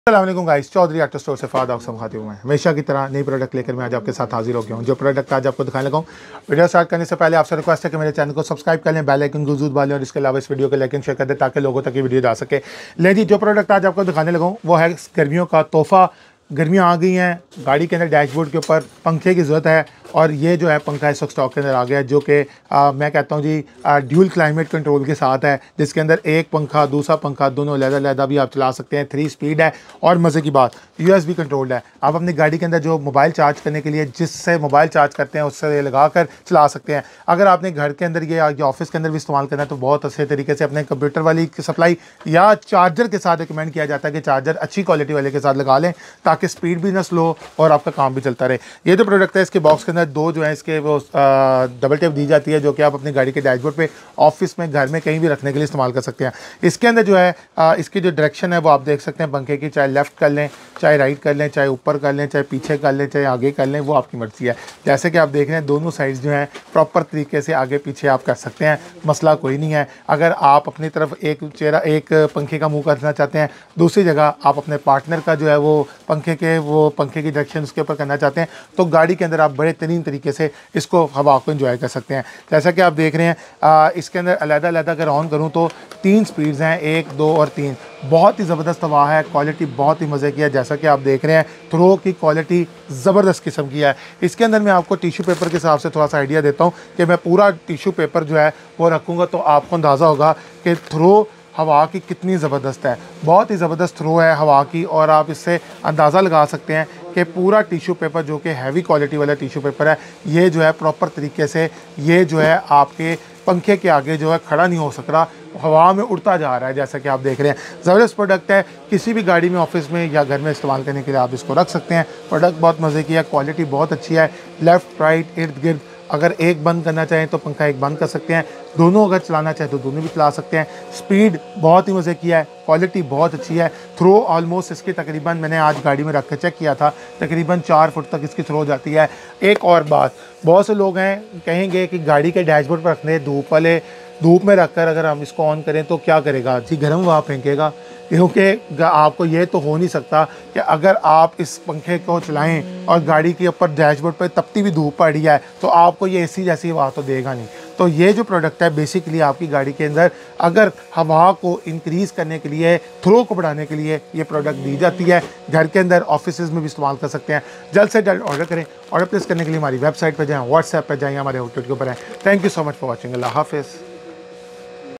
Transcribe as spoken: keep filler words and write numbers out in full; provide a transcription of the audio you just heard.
अस्सलाम guys, Chaudhary auto store से फाद आसम खाती हूँ। मैं हमेशा की तरह नई प्रोडक्ट लेकर मैं आज आपके साथ हाजिर हो गया हूँ। जो प्रोडक्ट आज आपको दिखाने लगा हूँ, वीडियो स्टार्ट करने से पहले आपसे रिक्वेस्ट है कि मेरे चैनल को सब्सक्राइब कर लें, बेल आइकन को जरूर दबा लें और इसके अलावा इस वीडियो को लाइक एंड शेयर कर दें ताकि लोगों तक ये वीडियो जा सके। ले जी, जो प्रोडक्ट आज आपको दिखाने लगा हूँ वो है गर्मियों का तोहफा। गर्मियाँ आ गई हैं, गाड़ी के अंदर डैशबोर्ड के ऊपर पंखे की ज़रूरत है और ये जो है पंखा इस वक्त स्टॉक के अंदर आ गया है, जो कि मैं कहता हूँ जी ड्यूल क्लाइमेट कंट्रोल के साथ है, जिसके अंदर एक पंखा दूसरा पंखा दोनों अलग-अलग भी आप चला सकते हैं। थ्री स्पीड है और मज़े की बात यूएसबी कंट्रोल्ड है। आप अपनी गाड़ी के अंदर जो मोबाइल चार्ज करने के लिए जिससे मोबाइल चार्ज करते हैं उससे लगा कर चला सकते हैं। अगर आपने घर के अंदर ये या ऑफिस के अंदर भी इस्तेमाल करना है तो बहुत अच्छे तरीके से अपने कंप्यूटर वाली सप्लाई या चार्जर के साथ रिकमेंड किया जाता है कि चार्जर अच्छी क्वालिटी वाले के साथ लगा लें ताकि स्पीड भी ना स्लो और आपका काम भी चलता रहे। ये जो प्रोडक्ट है इसके बॉक्स के अंदर दो जो है इसके वो डबल टेप दी जाती है, जो कि आप अपनी गाड़ी के डैशबोर्ड पे ऑफिस में घर में कहीं भी रखने के लिए इस्तेमाल कर सकते हैं। इसके अंदर जो है आ, इसकी जो डायरेक्शन है वो आप देख सकते हैं पंखे की, चाहे लेफ़्ट कर लें, चाहे राइट कर लें, चाहे ऊपर कर लें, चाहे पीछे कर लें, चाहे आगे कर लें, वो आपकी मर्ज़ी है। जैसे कि आप देख रहे हैं दोनों साइड्स जो हैं प्रॉपर तरीके से आगे पीछे आप कर सकते हैं, मसला कोई नहीं है। अगर आप अपनी तरफ एक चेहरा एक पंखे का मुँह करना चाहते हैं, दूसरी जगह आप अपने पार्टनर का जो है वो पंखे के वो पंखे की डायरेक्शन उसके ऊपर करना चाहते हैं तो गाड़ी के अंदर आप बड़े तरीन तरीके से इसको हवा को एंजॉय कर सकते हैं। जैसा कि आप देख रहे हैं आ, इसके अंदर अलग-अलग अगर ऑन करूं तो तीन स्पीड्स हैं, एक दो और तीन। बहुत ही ज़बरदस्त हवा है, क्वालिटी बहुत ही मज़े की है। जैसा कि आप देख रहे हैं थ्रो की क्वालिटी ज़बरदस्त किस्म की है। इसके अंदर मैं आपको टिश्यू पेपर के हिसाब से थोड़ा सा आइडिया देता हूँ कि मैं पूरा टिश्यू पेपर जो है वो रखूँगा तो आपको अंदाज़ा होगा कि थ्रो हवा की कितनी ज़बरदस्त है। बहुत ही ज़बरदस्त थ्रो है हवा की और आप इससे अंदाज़ा लगा सकते हैं कि पूरा टिश्यू पेपर जो कि हैवी क्वालिटी वाला टिश्यू पेपर है, ये जो है प्रॉपर तरीके से ये जो है आपके पंखे के आगे जो है खड़ा नहीं हो सक रहा, हवा में उड़ता जा रहा है। जैसा कि आप देख रहे हैं ज़बरदस्त प्रोडक्ट है, किसी भी गाड़ी में ऑफिस में या घर में इस्तेमाल करने के लिए आप इसको रख सकते हैं। प्रोडक्ट बहुत मज़े की है, क्वालिटी बहुत अच्छी है। लेफ़्ट राइट इर्द गिर्द अगर एक बंद करना चाहें तो पंखा एक बंद कर सकते हैं, दोनों अगर चलाना चाहें तो दोनों भी चला सकते हैं। स्पीड बहुत ही मज़े की है, क्वालिटी बहुत अच्छी है। थ्रो ऑलमोस्ट इसकी तकरीबन मैंने आज गाड़ी में रख कर चेक किया था, तकरीबन चार फुट तक इसकी थ्रो जाती है। एक और बात, बहुत से लोग हैं कहेंगे कि गाड़ी के डैशबोर्ड पर रखने धूप वाले धूप में रखकर अगर हम इसको ऑन करें तो क्या करेगा जी, गर्म हवा फेंकेगा। क्योंकि आपको ये तो हो नहीं सकता कि अगर आप इस पंखे को चलाएं और गाड़ी के ऊपर डैशबोर्ड पर तपती भी धूप पड़ रही है तो आपको ये एसी जैसी हवा तो देगा नहीं। तो ये जो प्रोडक्ट है बेसिकली आपकी गाड़ी के अंदर अगर हवा को इंक्रीज़ करने के लिए, थ्रो को बढ़ाने के लिए ये प्रोडक्ट दी जाती है। घर के अंदर ऑफिस में भी इस्तेमाल कर सकते हैं। जल्द से जल्द ऑर्डर करें। ऑर्डर प्लेस करने के लिए हमारी वेबसाइट पर जाएँ, व्हाट्सएप पर जाएँ, हमारे होटल के ऊपर हैं। Thank you so much for watching. अल्लाह हाफिज़।